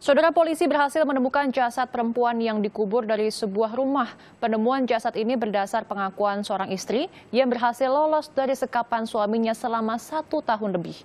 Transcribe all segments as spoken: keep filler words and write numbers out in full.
Saudara, polisi berhasil menemukan jasad perempuan yang dikubur dari sebuah rumah. Penemuan jasad ini berdasar pengakuan seorang istri yang berhasil lolos dari sekapan suaminya selama satu tahun lebih.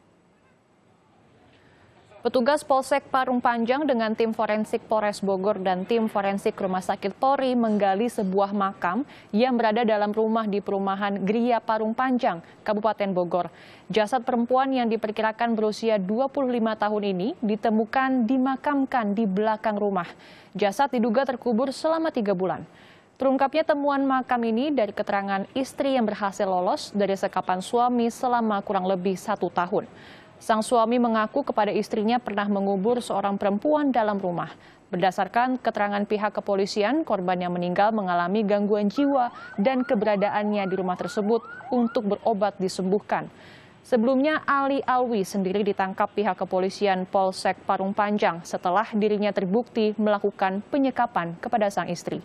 Petugas Polsek Parung Panjang dengan tim forensik Polres Bogor dan tim forensik Rumah Sakit Polri menggali sebuah makam yang berada dalam rumah di perumahan Gria Parung Panjang, Kabupaten Bogor. Jasad perempuan yang diperkirakan berusia dua puluh lima tahun ini ditemukan dimakamkan di belakang rumah. Jasad diduga terkubur selama tiga bulan. Terungkapnya temuan makam ini dari keterangan istri yang berhasil lolos dari sekapan suami selama kurang lebih satu tahun. Sang suami mengaku kepada istrinya pernah mengubur seorang perempuan dalam rumah. Berdasarkan keterangan pihak kepolisian, korban yang meninggal mengalami gangguan jiwa dan keberadaannya di rumah tersebut untuk berobat disembuhkan. Sebelumnya, Ali Alwi sendiri ditangkap pihak kepolisian Polsek Parung Panjang setelah dirinya terbukti melakukan penyekapan kepada sang istri.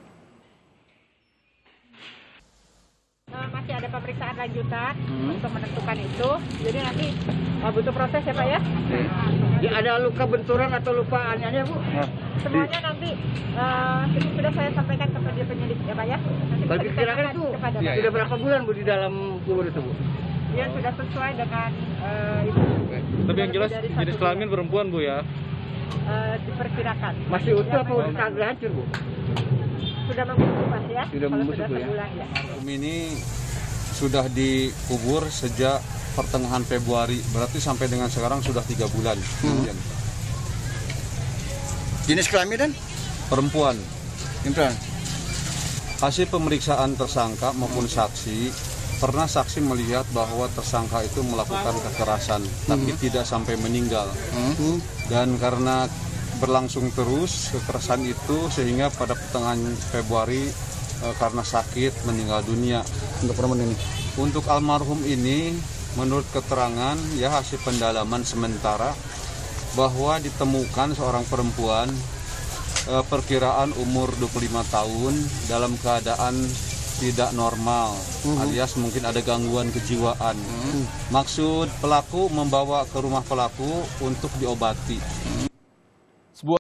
Masih ada pemeriksaan lanjutan hmm. untuk menentukan itu, jadi nanti uh, butuh proses ya Pak ya. Hmm. Ya, ada luka benturan atau luka anehnya Bu? Nah, semuanya di... nanti uh, itu sudah saya sampaikan kepada penyidik ya Pak ya. Nanti kira-kira itu ya, sudah ya. berapa bulan Bu di dalam kubur itu Bu? Ya sudah sesuai dengan uh, itu. Tapi yang jelas jenis kelamin perempuan Bu ya? Uh, diperkirakan. Masih utuh apa udah kagak hancur Bu? Sudah membusuk Mas ya. Sudah membusuk Bu ya. ya. Ini sudah dikubur sejak pertengahan Februari, berarti sampai dengan sekarang sudah tiga bulan. Hmm. Jenis kelamin dan? Perempuan. Perempuan. Hasil pemeriksaan tersangka maupun saksi, pernah saksi melihat bahwa tersangka itu melakukan kekerasan, hmm. tapi tidak sampai meninggal. Hmm. Dan karena berlangsung terus kekerasan itu sehingga pada pertengahan Februari e, karena sakit meninggal dunia. Untuk perempuan ini, untuk almarhum ini menurut keterangan ya hasil pendalaman sementara bahwa ditemukan seorang perempuan e, perkiraan umur dua puluh lima tahun dalam keadaan tidak normal, uh-huh. alias mungkin ada gangguan kejiwaan. Uh-huh. Maksud pelaku membawa ke rumah pelaku untuk diobati. Uh-huh.